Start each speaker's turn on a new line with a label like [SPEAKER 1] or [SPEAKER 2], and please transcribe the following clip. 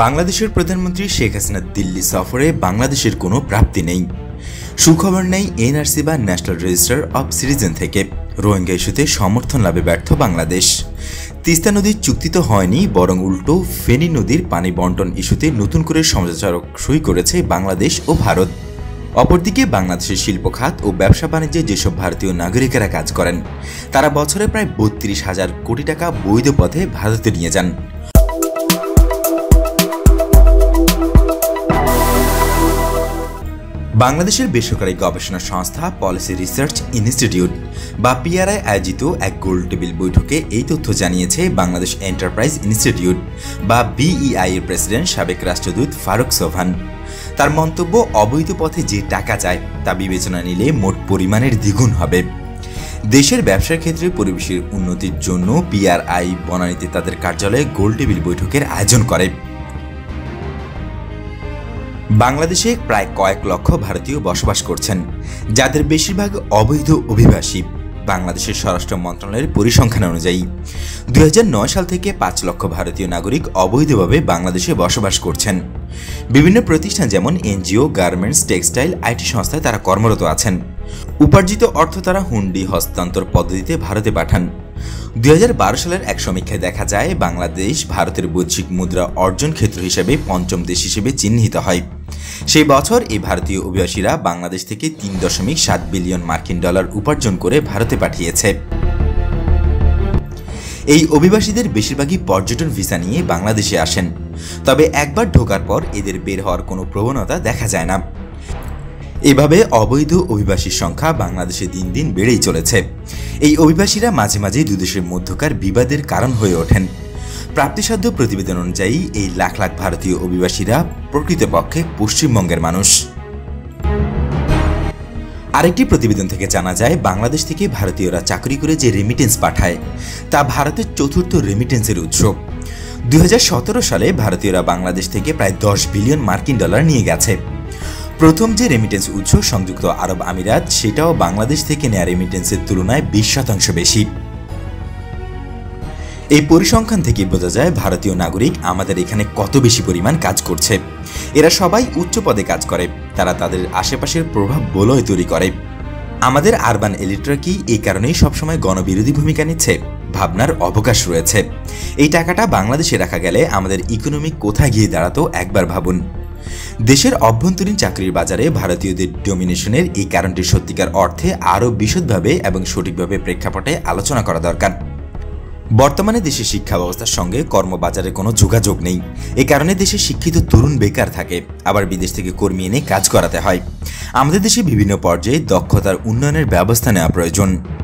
[SPEAKER 1] বাংলাদেশের প্রধানমন্ত্রী শেখ হাসিনা দিল্লি সফরে বাংলাদেশের কোনো প্রাপ্তি নেই। সুখবর নেই এনআরসি বা ন্যাশনাল রেজিস্টার অব সিটিজেন থেকে। রোহিঙ্গা ইস্যুতে সমর্থন লাভে ব্যর্থ বাংলাদেশ। তিস্তা নদীর চুক্তি তো হয়নি, বরং উল্টো ফেনী নদীর পানি বন্টন ইস্যুতে নতুন করে সমঝোতাস্মারক সই করেছে বাংলাদেশ ও ভারত। অপরদিকে বাংলাদেশের শিল্প খাত ও ব্যবসা বাণিজ্যে যেসব ভারতীয় নাগরিকেরা কাজ করেন, তারা বছরে প্রায় ৩২,০০০ কোটি টাকা বৈধ পথে ভারতে নিয়ে যান। বাংলাদেশের বেসরকারি গবেষণা সংস্থা পলিসি রিসার্চ ইনস্টিটিউট বা পিআরআই আয়োজিত এক গোলটেবিল বৈঠকে এই তথ্য জানিয়েছে বাংলাদেশ এন্টারপ্রাইজ ইনস্টিটিউট বা বিইআই এর প্রেসিডেন্ট সাবেক রাষ্ট্রদূত ফারুক সোবহান। তার মন্তব্য, অবৈধ পথে যে টাকা যায় তা বিবেচনা নিলে মোট পরিমাণের দ্বিগুণ হবে। দেশের ব্যবসার ক্ষেত্রে পরিবেশের উন্নতির জন্য পিআরআই বনানীতে তাদের কার্যালয়ে গোলটেবিল বৈঠকের আয়োজন করে। বাংলাদেশে প্রায় কয়েক লক্ষ ভারতীয় বসবাস করছেন, যাদের বেশিরভাগ অবৈধ অভিবাসী। বাংলাদেশের স্বরাষ্ট্র মন্ত্রণালয়ের পরিসংখ্যান অনুযায়ী ২০০৯ সাল থেকে ৫ লক্ষ ভারতীয় নাগরিক অবৈধভাবে বাংলাদেশে বসবাস করছেন। বিভিন্ন প্রতিষ্ঠান যেমন এনজিও, গার্মেন্টস, টেক্সটাইল, আইটি সংস্থায় তারা কর্মরত আছেন। উপার্জিত অর্থ তারা হুন্ডি হস্তান্তর পদ্ধতিতে ভারতে পাঠান। ২০১২ সালের এক সমীক্ষায় দেখা যায় বাংলাদেশ ভারতের বৈশ্বিক মুদ্রা অর্জন ক্ষেত্র হিসেবে পঞ্চম দেশ হিসেবে চিহ্নিত হয়। সেই বছর এই ভারতীয় অভিবাসীরা বাংলাদেশ থেকে ৩.৭ বিলিয়ন মার্কিন ডলার উপার্জন করে ভারতে পাঠিয়েছে। এই অভিবাসীদের বেশিরভাগই পর্যটন ভিসা নিয়ে বাংলাদেশে আসেন, তবে একবার ঢোকার পর এদের বের হওয়ার কোনো প্রবণতা দেখা যায় না। এভাবে অবৈধ অভিবাসীর সংখ্যা বাংলাদেশে দিন দিন বেড়েই চলেছে। এই অভিবাসীরা মাঝে মাঝেই দুদেশের মধ্যকার বিবাদের কারণ হয়ে ওঠেন। প্রাপ্তিসাধ্য প্রতিবেদন অনুযায়ী এই লাখ লাখ ভারতীয় অভিবাসীরা প্রকৃতপক্ষে পশ্চিমবঙ্গের মানুষ। আরেকটি প্রতিবেদন থেকে জানা যায় বাংলাদেশ থেকে ভারতীয়রা চাকরি করে যে রেমিটেন্স পাঠায় তা ভারতের চতুর্থ রেমিটেন্সের উৎস। ২০১৭ সালে ভারতীয়রা বাংলাদেশ থেকে প্রায় ১০ বিলিয়ন মার্কিন ডলার নিয়ে গেছে। প্রথম যে রেমিটেন্স উৎস সংযুক্ত আরব আমিরাত, সেটাও বাংলাদেশ থেকে নেওয়া রেমিটেন্সের তুলনায় ২০% বেশি। এই পরিসংখ্যান থেকে বোঝা যায় ভারতীয় নাগরিক আমাদের এখানে কত বেশি পরিমাণ কাজ করছে। এরা সবাই উচ্চ পদে কাজ করে, তারা তাদের আশেপাশের প্রভাব বলয় তৈরি করে। আমাদের আরবান এলিটরা কি এই কারণেই সবসময় গণবিরোধী ভূমিকা নিচ্ছে? ভাবনার অবকাশ রয়েছে। এই টাকাটা বাংলাদেশে রাখা গেলে আমাদের ইকোনমি কোথায় গিয়ে দাঁড়াতো একবার ভাবুন। দেশের অভ্যন্তরীণ চাকরির বাজারে ভারতীয়দের ডমিনেশনের এই কারণটি সত্যিকার অর্থে আরও বিশদভাবে এবং সঠিকভাবে প্রেক্ষাপটে আলোচনা করা দরকার। বর্তমানে দেশের শিক্ষা ব্যবস্থার সঙ্গে কর্মবাজারে কোনো যোগাযোগ নেই। এ কারণে দেশে শিক্ষিত তরুণ বেকার থাকে, আবার বিদেশ থেকে কর্মী এনে কাজ করাতে হয়। আমাদের দেশে বিভিন্ন পর্যায়ে দক্ষতার উন্নয়নের ব্যবস্থা নেওয়া প্রয়োজন।